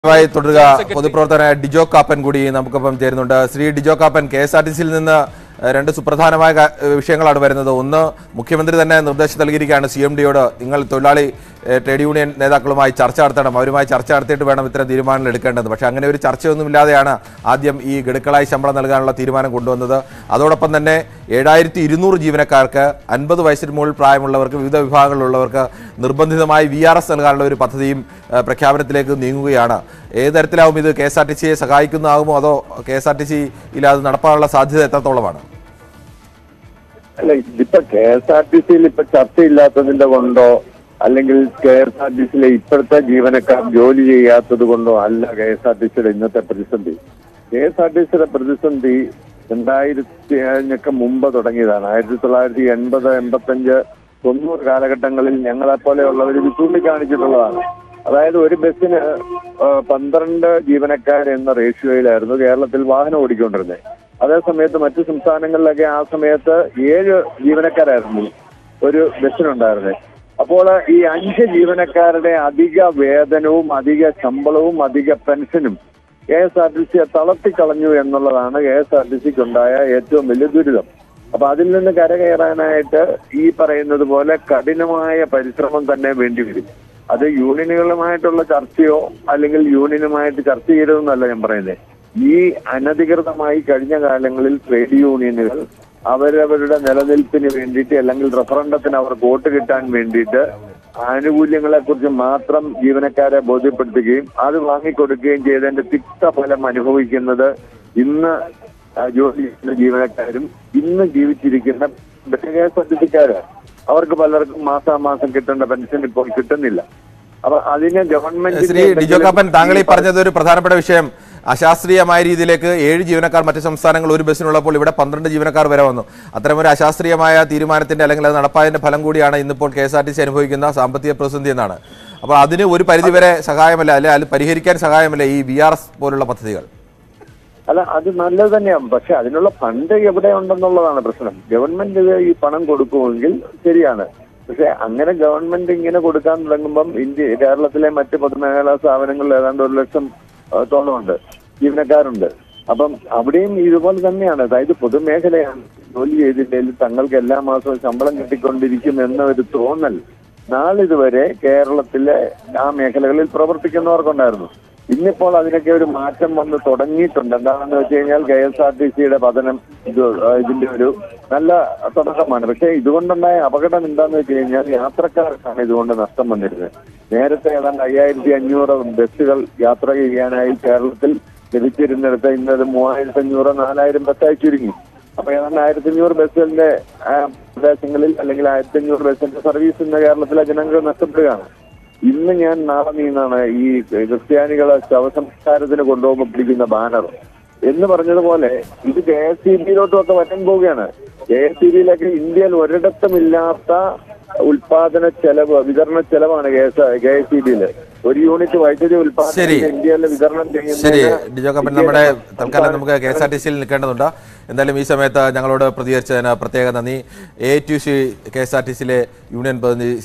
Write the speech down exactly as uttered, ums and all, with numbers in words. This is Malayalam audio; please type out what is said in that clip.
തുടരുക പൊതുപ്രവർത്തകനായ ഡിജോ കാപ്പൻ കൂടി നമുക്കൊപ്പം ചേരുന്നുണ്ട്. Shri Dijo Kappan, K S R T സിയിൽ നിന്ന് രണ്ട് സുപ്രധാനമായ വിഷയങ്ങളാണ് വരുന്നത്. ഒന്ന്, മുഖ്യമന്ത്രി തന്നെ നിർദ്ദേശം നൽകിയിരിക്കുകയാണ് സി എം ഡിയോട്, നിങ്ങൾ തൊഴിലാളി ട്രേഡ് യൂണിയൻ നേതാക്കളുമായി ചർച്ച നടത്തണം, അവരുമായി ചർച്ച നടത്തിയിട്ട് വേണം ഇത്തരം തീരുമാനങ്ങൾ എടുക്കേണ്ടത്. പക്ഷേ അങ്ങനെ ഒരു ചർച്ചയൊന്നുമില്ലാതെയാണ് ആദ്യം ഈ ഗഡുക്കളായി ശമ്പളം നൽകാനുള്ള തീരുമാനം കൊണ്ടുവന്നത്. അതോടൊപ്പം തന്നെ ഏഴായിരത്തി ഇരുന്നൂറ് ജീവനക്കാർക്ക്, അൻപത് വയസ്സിന് മുകളിൽ പ്രായമുള്ളവർക്ക്, വിവിധ വിഭാഗങ്ങളിലുള്ളവർക്ക് നിർബന്ധിതമായി വി ആർ എസ് നൽകാനുള്ള ഒരു പദ്ധതിയും പ്രഖ്യാപനത്തിലേക്ക് നീങ്ങുകയാണ്. ഏത് തരത്തിലാവും ഇത് കെ എസ് ആർ ടി സിയെ സഹായിക്കുന്നതാകുമോ, അതോ കെ എസ് ആർ ടി സിയിൽ അത് നടപ്പാനുള്ള സാധ്യത എത്രത്തോളമാണ്? അല്ല, ഇതിപ്പോ കെ എസ് ആർ ടി സിയിൽ ഇപ്പൊ ചർച്ചയില്ലാത്തതിന്റെ കൊണ്ടോ അല്ലെങ്കിൽ കെ എസ് ആർ ടി സിയിലെ ഇപ്പോഴത്തെ ജീവനക്കാർ ജോലി ചെയ്യാത്തത് കൊണ്ടോ അല്ല കെ എസ് ആർ ടി സിയുടെ ഇന്നത്തെ പ്രതിസന്ധി. കെ എസ് ആർ ടി സിയുടെ പ്രതിസന്ധി രണ്ടായിരത്തി ഏഴിനൊക്കെ മുമ്പ് തുടങ്ങിയതാണ്. ആയിരത്തി തൊള്ളായിരത്തി എൺപത് എൺപത്തഞ്ച് തൊണ്ണൂറ് കാലഘട്ടങ്ങളിൽ ഞങ്ങളെ പോലെയുള്ളവർ ഇത് ചൂണ്ടിക്കാണിച്ചിട്ടുള്ളതാണ്. അതായത് ഒരു ബസ്സിന് പന്ത്രണ്ട് ജീവനക്കാർ എന്ന റേഷ്യോയിലായിരുന്നു കേരളത്തിൽ വാഹനം ഓടിക്കൊണ്ടിരുന്നത്. അതേസമയത്ത് മറ്റു സംസ്ഥാനങ്ങളിലൊക്കെ ആ സമയത്ത് ഏഴ് ജീവനക്കാരായിരുന്നു ഒരു ബസ്സിനുണ്ടായിരുന്നത്. അപ്പോൾ ഈ അഞ്ച് ജീവനക്കാരുടെ അധിക വേതനവും അധിക ശമ്പളവും അധിക പെൻഷനും കെ എസ് ആർ ടി സിയെ തളർത്തിക്കളഞ്ഞു എന്നുള്ളതാണ് കെ എസ് ആർ ടി സിക്ക് ഉണ്ടായ ഏറ്റവും വലിയ ദുരിതം. അപ്പൊ അതിൽ നിന്ന് കരകയറാനായിട്ട് ഈ പറയുന്നത് പോലെ കഠിനമായ പരിശ്രമം തന്നെ വേണ്ടിവരും. അത് യൂണിയനുകളുമായിട്ടുള്ള ചർച്ചയോ അല്ലെങ്കിൽ യൂണിയനുമായിട്ട് ചർച്ച ചെയ്തതെന്നല്ല ഞാൻ പറയുന്നത്. ഈ അനധികൃതമായി കഴിഞ്ഞ കാലങ്ങളിൽ ട്രേഡ് യൂണിയനുകൾ അവരവരുടെ നിലനിൽപ്പിന് വേണ്ടിയിട്ട് അല്ലെങ്കിൽ റഫറണ്ടത്തിന് അവർക്ക് വോട്ട് കിട്ടാൻ വേണ്ടിയിട്ട് ആനുകൂല്യങ്ങളെ കുറിച്ച് മാത്രം ജീവനക്കാരെ ബോധ്യപ്പെടുത്തുകയും അത് വാങ്ങിക്കൊടുക്കുകയും ചെയ്തതിന്റെ തിക്തഫലം അനുഭവിക്കുന്നത് ഇന്ന് ജോലി ചെയ്യുന്ന ജീവനക്കാരും ഇന്ന് ജീവിച്ചിരിക്കുന്ന കെ എസ് ആർ ടി സിക്കാരാണ്. അവർക്ക് പലർക്കും മാസാമാസം കിട്ടേണ്ട പെൻഷൻ ഇപ്പോൾ കിട്ടുന്നില്ല. അപ്പൊ അതിന് ഗവൺമെന്റ് ശ്രീ ഡിജോ കാപ്പൻ, താങ്കൾ ഈ പറഞ്ഞത് ഒരു പ്രധാനപ്പെട്ട വിഷയം. അശാസ്ത്രീയമായ രീതിയിലേക്ക് ഏഴ് ജീവനക്കാർ മറ്റ് സംസ്ഥാനങ്ങൾ ഒരു ബസ്സിനുള്ളപ്പോൾ ഇവിടെ പന്ത്രണ്ട് ജീവനക്കാർ വരെ വന്നു. അത്തരമൊരു അശാസ്ത്രീയമായ തീരുമാനത്തിന്റെ അല്ലെങ്കിൽ അത് നടപ്പായതിന്റെ ഫലം കൂടിയാണ് ഇന്നിപ്പോൾ K S R T C അനുഭവിക്കുന്ന സാമ്പത്തിക പ്രതിസന്ധി എന്നാണ്. അപ്പോൾ അതിന് ഒരു പരിധിവരെ സഹായമല്ല, അല്ലെ അത് പരിഹരിക്കാൻ സഹായമല്ല ഈ വി ആർ എസ് പോലുള്ള പദ്ധതികൾ? അല്ല, അത് നല്ലത് തന്നെയാണ്. പക്ഷെ അതിനുള്ള ഫണ്ട് എവിടെ ഉണ്ടെന്നുള്ളതാണ് പ്രശ്നം. ഗവൺമെന്റ് ഈ പണം കൊടുക്കുമെങ്കിൽ ശരിയാണ്. പക്ഷെ അങ്ങനെ ഗവൺമെന്റ് ഇങ്ങനെ കൊടുക്കാൻ തുടങ്ങുമ്പം ഇന്ത്യ കേരളത്തിലെ മറ്റ് പൊതുമേഖലാ സ്ഥാപനങ്ങളിൽ ഏതാണ്ട് ഒരു ലക്ഷം തോളമുണ്ട് ജീവനക്കാരുണ്ട്. അപ്പം അവിടെയും ഇതുപോലെ തന്നെയാണ്. അതായത് പൊതുമേഖലയാണ്, ജോലി ചെയ്തില്ലെങ്കിൽ തങ്ങൾക്ക് എല്ലാ മാസവും ശമ്പളം കിട്ടിക്കൊണ്ടിരിക്കും എന്ന ഒരു തോന്നൽ നാളിതുവരെ കേരളത്തിലെ ആ മേഖലകളിൽ പ്രവർത്തിക്കുന്നവർക്കുണ്ടായിരുന്നു. ഇന്നിപ്പോൾ അതിനൊക്കെ ഒരു മാറ്റം വന്ന് തുടങ്ങിയിട്ടുണ്ട്. എന്താണെന്ന് വെച്ച് കഴിഞ്ഞാൽ കെ എസ് ആർ ടി സിയുടെ പതനം ഇത് ഇതിന്റെ ഒരു നല്ല തുടക്കമാണ്. പക്ഷെ ഇതുകൊണ്ടുണ്ടായ അപകടം എന്താന്ന് വെച്ച് കഴിഞ്ഞാൽ യാത്രക്കാർക്കാണ് ഇതുകൊണ്ട് നഷ്ടം വന്നിരുന്നത്. നേരത്തെ ഏതാണ്ട് അയ്യായിരത്തി അഞ്ഞൂറ് ബസ്സുകൾ യാത്ര ചെയ്യാനായി കേരളത്തിൽ ലഭിച്ചിരുന്നിടത്ത് ഇന്നത് മൂവായിരത്തി അഞ്ഞൂറ് നാലായിരം ബസ്സായി ചുരുങ്ങി. അപ്പൊ ഏതാണ്ട് ആയിരത്തി അഞ്ഞൂറ് ബസ്സുകളുടെ പ്രദേശങ്ങളിൽ അല്ലെങ്കിൽ ആയിരത്തി അഞ്ഞൂറ് ബസ്സിന്റെ സർവീസ് ഇന്ന് കേരളത്തിലെ ജനങ്ങൾ നഷ്ടപ്പെടുകയാണ്. ഇന്ന് ഞാൻ നാളെ നീന്നാണ് ഈ ക്രിസ്ത്യാനികളെ ശവസംസ്കാരത്തിന് കൊണ്ടുപോകുമ്പോൾ പിടിക്കുന്ന ബാനർ എന്ന് പറഞ്ഞതുപോലെ ഇത് കെ എസ് ഇ ബിയിലോട്ടും ഒക്കെ വരാൻ പോവുകയാണ്. കെ എസ് ഇ ബിയിലൊക്കെ ഇന്ത്യയിൽ ഒരിടത്തുമില്ലാത്ത ഉൽപാദന ചെലവ്, വിതരണ ചെലവാണ് K S K S E ബിയില്. ഒരു യൂണിറ്റ് വൈദ്യുതി ഉൽപാദനം ഇന്ത്യയിൽ വിതരണം ചെയ്യുന്നത്. നമ്മുടെ തൽക്കാലം നമുക്ക് കെ എസ് ആർ ടി സിയിൽ നിൽക്കേണ്ടതുണ്ട്. എന്തായാലും ഈ സമയത്ത് ഞങ്ങളോട് പ്രതികരിച്ചതിന് പ്രത്യേക നന്ദി. A T C K S R T സിയിലെ യൂണിയൻ പ്രതിനിധി